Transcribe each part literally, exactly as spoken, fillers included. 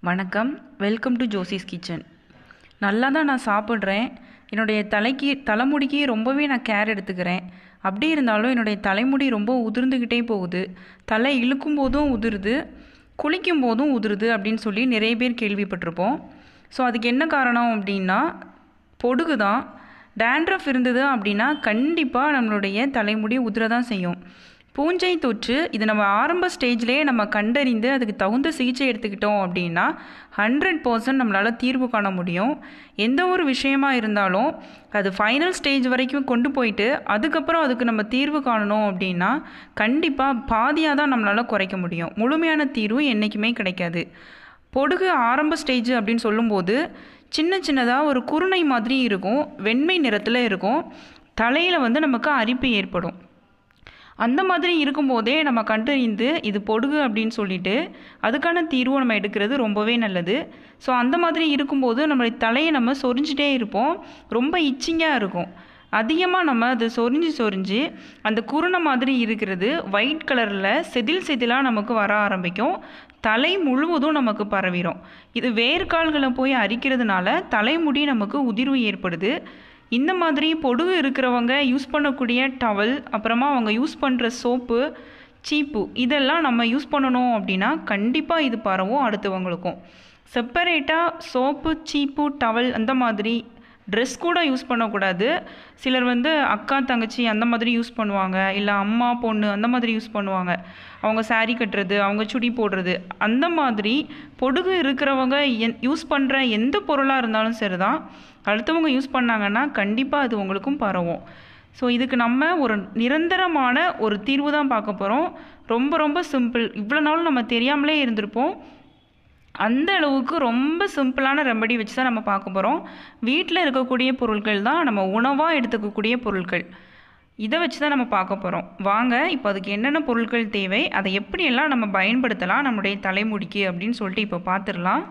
வணக்கம். Welcome to Josy's kitchen. நல்லா தான் நான் சாப்பிட்றேன். என்னுடைய தலைக்கு தலைமுடிக்கு ரொம்பவே நான் கேர் எடுத்துக்கிறேன். அப்படி இருந்தாலும் என்னுடைய தலைமுடி ரொம்ப உதிர்ந்துக்கிட்டே போகுது. தலை இழுக்கும் போதும் உதிருது, குளிக்கும் போதும் உதிருது அப்படின்னு சொல்லி நிறைய பேர் கேள்விப்பட்டிருப்போம். ஸோ அதுக்கு என்ன காரணம் அப்படின்னா பொடுகு தான். டேண்ட்ரஃப் இருந்தது அப்படின்னா கண்டிப்பாக நம்மளுடைய தலைமுடி உதிர தான் செய்யும். பூஞ்சை தொற்று இது நம்ம ஆரம்ப ஸ்டேஜ்லேயே நம்ம கண்டறிந்து அதுக்கு தகுந்த சிகிச்சை எடுத்துக்கிட்டோம் அப்படின்னா ஹண்ட்ரட் பர்சன்ட் நம்மளால் தீர்வு காண முடியும். எந்த ஒரு விஷயமா இருந்தாலும் அது ஃபைனல் ஸ்டேஜ் வரைக்கும் கொண்டு போயிட்டு அதுக்கப்புறம் அதுக்கு நம்ம தீர்வு காணணும் அப்படின்னா கண்டிப்பாக பாதியாக தான் நம்மளால் குறைக்க முடியும். முழுமையான தீர்வு என்றைக்குமே கிடைக்காது. பொடுகு ஆரம்ப ஸ்டேஜ் அப்படின்னு சொல்லும்போது சின்ன சின்னதாக ஒரு குருணை மாதிரி இருக்கும், வெண்மை நிறத்தில் இருக்கும். தலையில் வந்து நமக்கு அரிப்பு ஏற்படும். அந்த மாதிரி இருக்கும்போதே நம்ம கண்டறிந்து இது பொடுகு அப்படின்னு சொல்லிட்டு அதுக்கான தீர்வு நம்ம எடுக்கிறது ரொம்பவே நல்லது. ஸோ அந்த மாதிரி இருக்கும்போது நம்மளுடைய தலையை நம்ம சொரிஞ்சிட்டே இருப்போம், ரொம்ப இச்சிங்காக இருக்கும். அதிகமாக நம்ம அதை சொரிஞ்சு சொரிஞ்சு அந்த குருணை மாதிரி இருக்கிறது ஒயிட் கலரில் செதில் செதிலாக நமக்கு வர ஆரம்பிக்கும். தலை முழுவதும் நமக்கு பரவிடும். இது வேர்க்கால்களை போய் அரிக்கிறதுனால தலைமுடி நமக்கு உதிர்வு ஏற்படுது. இந்த மாதிரி பொடுகு இருக்கிறவங்க யூஸ் பண்ணக்கூடிய டவல், அப்புறமா அவங்க யூஸ் பண்ணுற சோப்பு, சீப்பு இதெல்லாம் நம்ம யூஸ் பண்ணணும் அப்படின்னா கண்டிப்பாக இது பரவும் அடுத்தவங்களுக்கும். செப்பரேட்டாக சோப்பு, சீப்பு, டவல் அந்த மாதிரி ட்ரெஸ் கூட யூஸ் பண்ணக்கூடாது. சிலர் வந்து அக்கா தங்கச்சி அந்த மாதிரி யூஸ் பண்ணுவாங்க, இல்லை அம்மா பொண்ணு அந்த மாதிரி யூஸ் பண்ணுவாங்க. அவங்க சாரீ கட்டுறது, அவங்க சுடி போடுறது அந்த மாதிரி பொடுகு இருக்கிறவங்க என் யூஸ் பண்ணுற எந்த பொருளாக இருந்தாலும் சரி தான், அடுத்தவங்க யூஸ் பண்ணாங்கன்னா கண்டிப்பாக அது உங்களுக்கும் பரவும். ஸோ இதுக்கு நம்ம ஒரு நிரந்தரமான ஒரு தீர்வு தான் பார்க்க போகிறோம். ரொம்ப ரொம்ப சிம்பிள். இவ்வளோ நாளும் நம்ம தெரியாமலே இருந்திருப்போம். அந்த அளவுக்கு ரொம்ப சிம்பிளான ரெமெடி வச்சு தான் நம்ம பார்க்க போகிறோம். வீட்டில் இருக்கக்கூடிய பொருட்கள் தான், நம்ம உணவாக எடுத்துக்கக்கூடிய பொருட்கள். இதை வச்சு தான் நம்ம பார்க்க போகிறோம். வாங்க இப்போ அதுக்கு என்னென்ன பொருட்கள் தேவை, அதை எப்படியெல்லாம் நம்ம பயன்படுத்தலாம் நம்முடைய தலைமுடிக்கு அப்படின்னு சொல்லிட்டு இப்போ பார்த்துடலாம்.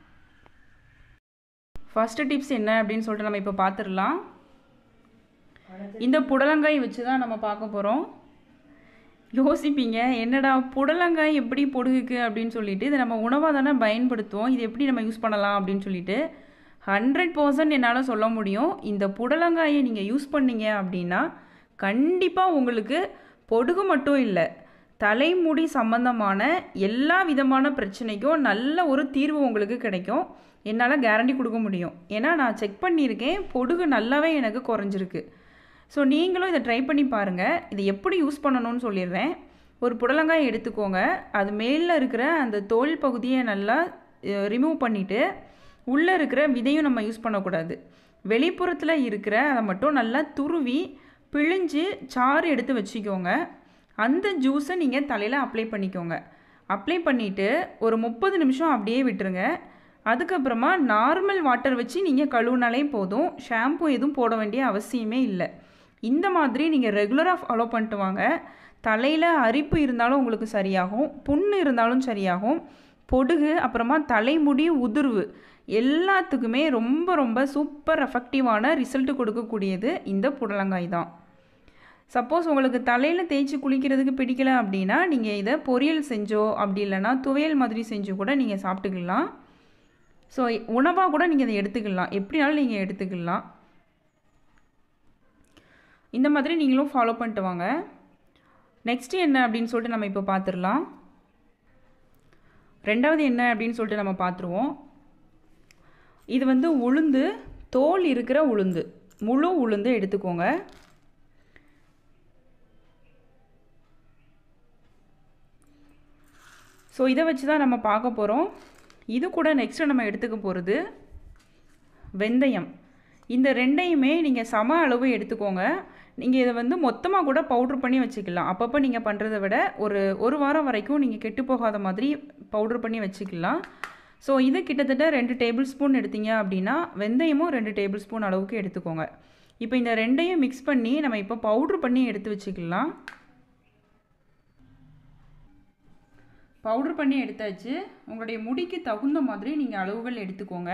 ஃபஸ்ட்டு டிப்ஸ் என்ன அப்படின்னு சொல்லிட்டு நம்ம இப்போ பார்த்துடலாம். இந்த புடலங்காய் வச்சு தான் நம்ம பார்க்க போகிறோம். யோசிப்பீங்க, என்னடா புடலங்காய் எப்படி பொடுகுக்கு அப்படின்னு சொல்லிட்டு, இதை நம்ம உணவாக தானே பயன்படுத்துவோம், இது எப்படி நம்ம யூஸ் பண்ணலாம் அப்படின்னு சொல்லிட்டு ஹண்ட்ரட் பர்சன்ட் என்னால் சொல்ல முடியும். இந்த புடலங்காயை நீங்கள் யூஸ் பண்ணீங்க அப்படின்னா கண்டிப்பாக உங்களுக்கு பொடுகு மட்டும் இல்லை, தலைமுடி சம்பந்தமான எல்லா விதமான பிரச்சனைக்கும் நல்ல ஒரு தீர்வு உங்களுக்கு கிடைக்கும். என்னால் கேரண்டி கொடுக்க முடியும். ஏன்னா நான் செக் பண்ணியிருக்கேன், பொடுகு நல்லாவே எனக்கு குறைஞ்சிருக்கு. ஸோ நீங்களும் இதை ட்ரை பண்ணி பாருங்கள். இதை எப்படி யூஸ் பண்ணணும்னு சொல்லிடுறேன். ஒரு புடலங்காய் எடுத்துக்கோங்க. அது மேலே இருக்கிற அந்த தோல் பகுதியை நல்லா ரிமூவ் பண்ணிவிட்டு உள்ளே இருக்கிற விதையும் நம்ம யூஸ் பண்ணக்கூடாது. வெளிப்புறத்தில் இருக்கிற அதை மட்டும் நல்லா துருவி பிழிஞ்சு சாறு எடுத்து வச்சுக்கோங்க. அந்த ஜூஸை நீங்கள் தலையில் அப்ளை பண்ணிக்கோங்க. அப்ளை பண்ணிவிட்டு ஒரு முப்பது நிமிஷம் அப்படியே விட்டுருங்க. அதுக்கப்புறமா நார்மல் வாட்டர் வச்சு நீங்கள் கழுவுனாலே போதும். ஷாம்பு எதுவும் போட வேண்டிய அவசியமே இல்லை. இந்த மாதிரி நீங்கள் ரெகுலராக ஃபாலோ பண்ணிட்டு வாங்க. தலையில் அரிப்பு இருந்தாலும் உங்களுக்கு சரியாகும், புண்ணு இருந்தாலும் சரியாகும். பொடுகு அப்புறமா தலைமுடி உதிர்வு எல்லாத்துக்குமே ரொம்ப ரொம்ப சூப்பர் எஃபெக்டிவான ரிசல்ட் கொடுக்கக்கூடியது இந்த புடலங்காய் தான். சப்போஸ் உங்களுக்கு தலையில் தேய்ச்சி குளிக்கிறதுக்கு பிடிக்கல அப்படின்னா நீங்கள் இதை பொரியல் செஞ்சோ அப்படி இல்லைன்னா துவையல் மாதிரி செஞ்சு கூட நீங்கள் சாப்பிட்டுக்கலாம். ஸோ உணவாக கூட நீங்கள் இதை எடுத்துக்கலாம், எப்படினாலும் நீங்கள் எடுத்துக்கலாம். இந்த மாதிரி நீங்களும் ஃபாலோ பண்ணிட்டு வாங்க. நெக்ஸ்ட்டு என்ன அப்படின்னு சொல்லிட்டு நம்ம இப்போ பார்த்துடலாம். ரெண்டாவது என்ன அப்படின்னு சொல்லிட்டு நம்ம பார்த்துருவோம். இது வந்து உளுந்து, தோல் இருக்கிற உளுந்து, முழு உளுந்து எடுத்துக்கோங்க. ஸோ இதை வச்சு தான் நம்ம பார்க்க போகிறோம். இது கூட நெக்ஸ்ட்டு நம்ம எடுத்துக்க போகிறது வெந்தயம். இந்த ரெண்டையுமே நீங்கள் சம அளவு எடுத்துக்கோங்க. நீங்கள் இதை வந்து மொத்தமாக கூட பவுட்ரு பண்ணி வச்சுக்கலாம். அப்பப்போ நீங்கள் பண்ணுறதை விட ஒரு ஒரு வாரம் வரைக்கும் நீங்கள் கெட்டு போகாத மாதிரி பவுட்ரு பண்ணி வச்சுக்கலாம். ஸோ இது கிட்டத்தட்ட ரெண்டு டேபிள் ஸ்பூன் எடுத்தீங்க அப்படின்னா வெந்தயமும் ரெண்டு டேபிள் ஸ்பூன் அளவுக்கு எடுத்துக்கோங்க. இப்போ இந்த ரெண்டையும் மிக்ஸ் பண்ணி நம்ம இப்போ பவுட்ரு பண்ணி எடுத்து வச்சுக்கலாம். பவுட்ரு பண்ணி எடுத்தாச்சு. உங்களுடைய முடிக்கு தகுந்த மாதிரி நீங்கள் அளவுகள் எடுத்துக்கோங்க.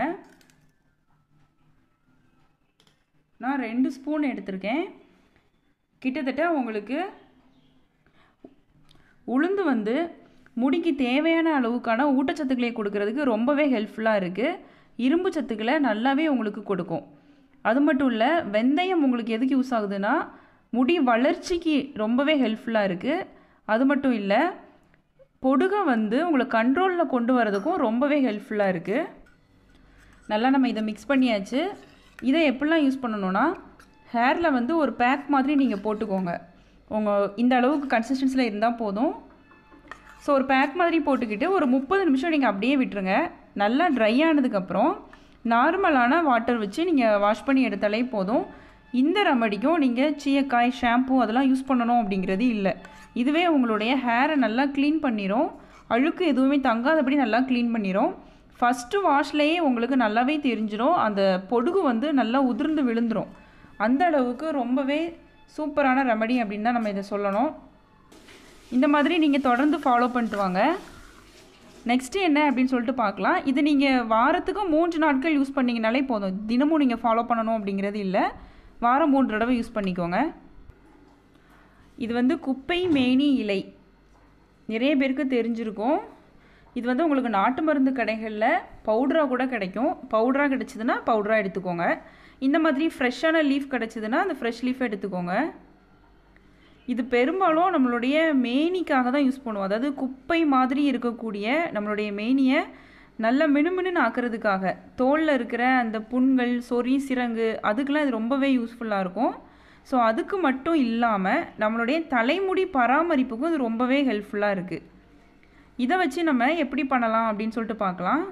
நான் ரெண்டு ஸ்பூன் எடுத்திருக்கேன். கிட்டத்தட்ட உங்களுக்கு உளுந்து வந்து முடிக்கு தேவையான அளவுக்கான ஊட்டச்சத்துக்களை கொடுக்கறதுக்கு ரொம்பவே ஹெல்ப்ஃபுல்லாக இருக்குது. இரும்பு சத்துக்களை நல்லாவே உங்களுக்கு கொடுக்கும். அது மட்டும் இல்லை, வெந்தயம் உங்களுக்கு எதுக்கு யூஸ் ஆகுதுன்னா முடி வளர்ச்சிக்கு ரொம்பவே ஹெல்ப்ஃபுல்லாக இருக்குது. அது மட்டும் இல்லை, பொடுகை வந்து உங்களை கண்ட்ரோலில் கொண்டு வரதுக்கும் ரொம்பவே ஹெல்ப்ஃபுல்லாக இருக்குது. நல்லா நம்ம இதை மிக்ஸ் பண்ணியாச்சு. இதை எப்படிலாம் யூஸ் பண்ணணுன்னா, ஹேரில் வந்து ஒரு பேக் மாதிரி நீங்கள் போட்டுக்கோங்க. உங்கள் இந்த அளவுக்கு கன்சிஸ்டன்சியில் இருந்தால் போதும். ஸோ ஒரு பேக் மாதிரி போட்டுக்கிட்டு ஒரு முப்பது நிமிஷம் நீங்கள் அப்படியே விட்டுருங்க. நல்லா ட்ரை ஆனதுக்கப்புறம் நார்மலான வாட்டர் வச்சு நீங்கள் வாஷ் பண்ணி எடுத்தாலே போதும். இந்த ரெமடிக்கும் நீங்கள் சீயக்காய், ஷாம்பு அதெல்லாம் யூஸ் பண்ணணும் அப்படிங்கிறது இல்லை. இதுவே உங்களுடைய ஹேரை நல்லா க்ளீன் பண்ணிடும். அழுக்கு எதுவுமே தங்காதபடி நல்லா க்ளீன் பண்ணிடும். ஃபஸ்ட்டு வாஷ்லேயே உங்களுக்கு நல்லாவே தெரிஞ்சிடும், அந்த பொடுகு வந்து நல்லா உதிர்ந்து விழுந்துடும். அந்த அளவுக்கு ரொம்பவே சூப்பரான ரெமடி அப்படின்னு தான் நம்ம இதை சொல்லணும். இந்த மாதிரி நீங்கள் தொடர்ந்து ஃபாலோ பண்ணிட்டு வாங்க. நெக்ஸ்ட்டு என்ன அப்படின்னு சொல்லிட்டு பார்க்கலாம். இது நீங்கள் வாரத்துக்கு மூன்று நாட்கள் யூஸ் பண்ணிங்கனாலே போதும். தினமும் நீங்கள் ஃபாலோ பண்ணணும் அப்படிங்கிறது இல்லை. வாரம் மூன்று தடவை யூஸ் பண்ணிக்கோங்க. இது வந்து குப்பை மேனி இலை, நிறைய பேருக்கு தெரிஞ்சிருக்கும். இது வந்து உங்களுக்கு நாட்டு மருந்து கடைகளில் பவுடராக கூட கிடைக்கும். பவுடராக கிடச்சிதுன்னா பவுடராக எடுத்துக்கோங்க. இந்த மாதிரி ஃப்ரெஷ்ஷான லீஃப் கிடச்சிதுன்னா அந்த ஃப்ரெஷ் லீஃப் எடுத்துக்கோங்க. இது பெரும்பாலும் நம்மளுடைய மேனிக்காக தான் யூஸ் பண்ணுவோம். அதாவது குப்பை மாதிரி இருக்கக்கூடிய நம்மளுடைய மேனியை நல்லா மினுமினுன்னு ஆக்கிறதுக்காக, தோலில் இருக்கிற அந்த புண்கள், சொறி, சிரங்கு அதுக்கெல்லாம் இது ரொம்பவே யூஸ்ஃபுல்லாக இருக்கும். ஸோ அதுக்கு மட்டும் இல்லாமல் நம்மளுடைய தலைமுடி பராமரிப்புக்கும் இது ரொம்பவே ஹெல்ப்ஃபுல்லாக இருக்குது. இதை வச்சு நம்ம எப்படி பண்ணலாம் அப்படின்னு சொல்லிட்டு பார்க்கலாம்.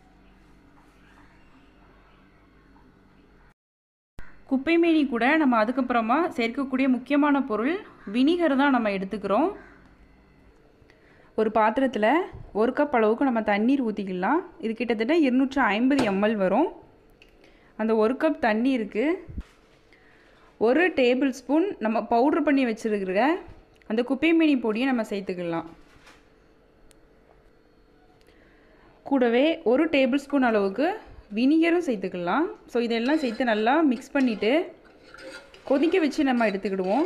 குப்பை மேனி கூட நம்ம அதுக்கப்புறமா சேர்க்கக்கூடிய முக்கியமான பொருள் வினிகர் தான் நம்ம எடுத்துக்கிறோம். ஒரு பாத்திரத்தில் ஒரு கப் அளவுக்கு நம்ம தண்ணீர் ஊற்றிக்கலாம். இது கிட்டத்தட்ட இருநூற்றி ஐம்பது எம்எல் வரும். அந்த ஒரு கப் தண்ணீருக்கு ஒரு டேபிள் ஸ்பூன் நம்ம பவுட்ரு பண்ணி வச்சுருக்கிற அந்த குப்பை மேனி பொடியை நம்ம சேர்த்துக்கலாம். கூடவே ஒரு டேபிள் ஸ்பூன் அளவுக்கு வினிகரும் சேர்த்துக்கலாம். ஸோ இதெல்லாம் சேர்த்து நல்லா மிக்ஸ் பண்ணிவிட்டு கொதிக்க வச்சு நம்ம எடுத்துக்கிடுவோம்.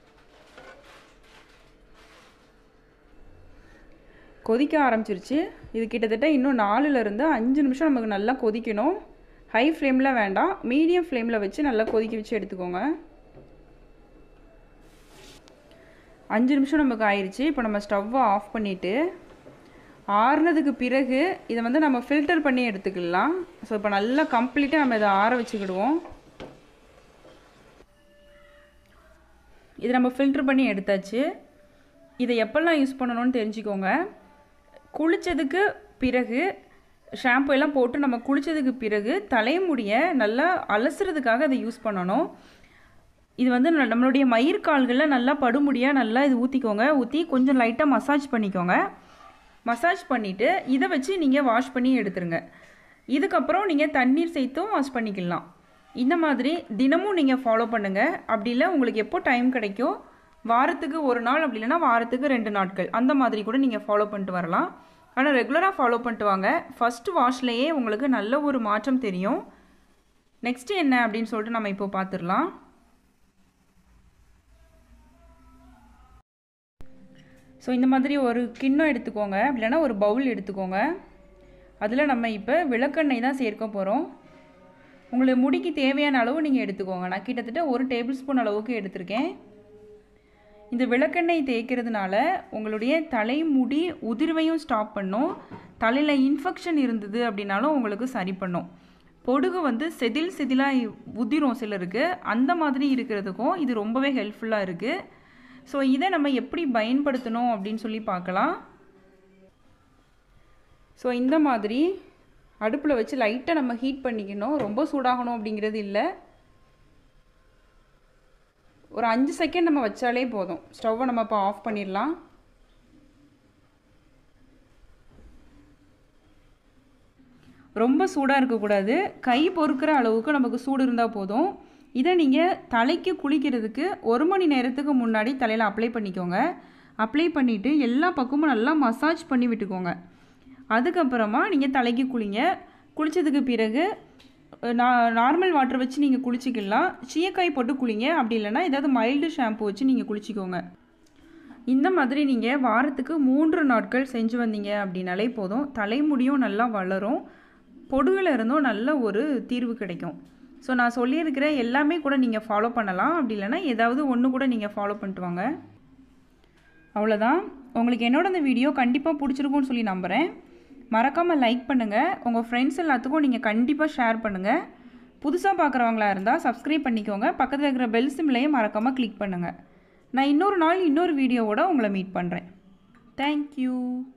கொதிக்க ஆரம்பிச்சிருச்சு. இது கிட்டத்தட்ட இன்னும் நாலுலேருந்து அஞ்சு நிமிஷம் நமக்கு நல்லா கொதிக்கணும். ஹை ஃப்ளேமில் வேண்டாம், மீடியம் ஃப்ளேமில் வச்சு நல்லா கொதிக்க வச்சு எடுத்துக்கோங்க. அஞ்சு நிமிஷம் நமக்கு ஆயிடுச்சு. இப்போ நம்ம ஸ்டவ்வை ஆஃப் பண்ணிவிட்டு ஆறுனதுக்கு பிறகு இதை வந்து நம்ம ஃபில்டர் பண்ணி எடுத்துக்கலாம். ஸோ இப்போ நல்லா கம்ப்ளீட்டாக நம்ம இதை ஆற வச்சுக்கிடுவோம். இதை நம்ம ஃபில்டர் பண்ணி எடுத்தாச்சு. இதை எப்பெல்லாம் யூஸ் பண்ணணும்னு தெரிஞ்சுக்கோங்க. குளித்ததுக்கு பிறகு ஷாம்பு எல்லாம் போட்டு நம்ம குளித்ததுக்கு பிறகு தலைமுடியை நல்லா அலசுறதுக்காக அதை யூஸ் பண்ணணும். இது வந்து நம்மளுடைய மயிர்கால்களில் நல்லா படுமுடியாக நல்லா இது ஊற்றிக்கோங்க. ஊற்றி கொஞ்சம் லைட்டாக மசாஜ் பண்ணிக்கோங்க. மசாஜ் பண்ணிவிட்டு இதை வச்சு நீங்கள் வாஷ் பண்ணி எடுத்துருங்க. இதுக்கப்புறம் நீங்கள் தண்ணீர் சேர்த்தும் வாஷ் பண்ணிக்கலாம். இந்த மாதிரி தினமும் நீங்கள் ஃபாலோ பண்ணுங்கள். அப்படி இல்லை உங்களுக்கு எப்போ டைம் கிடைக்கும், வாரத்துக்கு ஒரு நாள், அப்படி இல்லைன்னா வாரத்துக்கு ரெண்டு நாட்கள், அந்த மாதிரி கூட நீங்கள் ஃபாலோ பண்ணிட்டு வரலாம். ஆனால் ரெகுலராக ஃபாலோ பண்ணிட்டு வாங்க. ஃபஸ்ட்டு வாஷ்லேயே உங்களுக்கு நல்ல ஒரு மாற்றம் தெரியும். நெக்ஸ்ட்டு என்ன அப்படின்னு சொல்லிட்டு நம்ம இப்போ பார்த்துடலாம். ஸோ இந்த மாதிரி ஒரு கிண்ணம் எடுத்துக்கோங்க, இல்லைன்னா ஒரு பவுல் எடுத்துக்கோங்க. அதில் நம்ம இப்போ விளக்கெண்ணெய் தான் சேர்க்க போகிறோம். உங்களுக்கு முடிக்கு தேவையான அளவு நீங்கள் எடுத்துக்கோங்க. நான் கிட்டத்தட்ட ஒரு டேபிள் ஸ்பூன் அளவுக்கு எடுத்திருக்கேன். இந்த விளக்கெண்ணெய் தேய்க்கிறதுனால உங்களுடைய தலைமுடி உதிர்வையும் ஸ்டாப் பண்ணும். தலையில் இன்ஃபெக்ஷன் இருந்தது அப்படின்னாலும் உங்களுக்கு சரி பண்ணும். பொடுகு வந்து செதில் செதிலாக உதிரும் சிலருக்கு, அந்த மாதிரி இருக்கிறதுக்கும் இது ரொம்பவே ஹெல்ப்ஃபுல்லாக இருக்குது. ஸோ இதை நம்ம எப்படி பயன்படுத்தணும் அப்படின்னு சொல்லி பார்க்கலாம். ஸோ இந்த மாதிரி அடுப்பில் வச்சு லைட்டாக நம்ம ஹீட் பண்ணிக்கணும். ரொம்ப சூடாகணும் அப்படிங்கிறது இல்லை. ஒரு அஞ்சு செகண்ட் நம்ம வச்சாலே போதும். ஸ்டவ்வை நம்ம இப்போ ஆஃப் பண்ணிடலாம். ரொம்ப சூடாக இருக்கக்கூடாது, கை பொறுக்கிற அளவுக்கு நமக்கு சூடு இருந்தால் போதும். இதை நீங்கள் தலைக்கு குளிக்கிறதுக்கு ஒரு மணி நேரத்துக்கு முன்னாடி தலையில் அப்ளை பண்ணிக்கோங்க. அப்ளை பண்ணிவிட்டு எல்லா பக்கமும் நல்லா மசாஜ் பண்ணி விட்டுக்கோங்க. அதுக்கப்புறமா நீங்கள் தலைக்கு குளிங்க. குளித்ததுக்கு பிறகு நான் நார்மல் வாட்டர் வச்சு நீங்கள் குளிச்சிக்கலாம். சீயக்காய் போட்டு குளிங்க. அப்படி இல்லைன்னா ஏதாவது மைல்டு ஷாம்பு வச்சு நீங்கள் குளிச்சிக்கோங்க. இந்த மாதிரி நீங்கள் வாரத்துக்கு மூன்று நாட்கள் செஞ்சு வந்தீங்க அப்படின்னாலே போதும், தலைமுடியும் நல்லா வளரும், பொடுகுல இருந்தும் நல்ல ஒரு தீர்வு கிடைக்கும். ஸோ நான் சொல்லியிருக்கிற எல்லாமே கூட நீங்கள் ஃபாலோ பண்ணலாம். அப்படி இல்லைனா ஏதாவது ஒன்று கூட நீங்கள் ஃபாலோ பண்ணிட்டு வாங்க. அவ்வளோதான். உங்களுக்கு என்னோட இந்த வீடியோ கண்டிப்பாக பிடிச்சிருக்கும்னு சொல்லி நம்புகிறேன். மறக்காமல் லைக் பண்ணுங்கள். உங்கள் ஃப்ரெண்ட்ஸ் எல்லாத்துக்கும் நீங்கள் கண்டிப்பாக ஷேர் பண்ணுங்கள். புதுசாக பார்க்குறவங்களா இருந்தால் சப்ஸ்கிரைப் பண்ணிக்கோங்க. பக்கத்தில் இருக்கிற பெல் சிம்லையும் மறக்காமல் கிளிக் பண்ணுங்கள். நான் இன்னொரு நாள் இன்னொரு வீடியோவோட உங்களை மீட் பண்ணுறேன். தேங்க்யூ.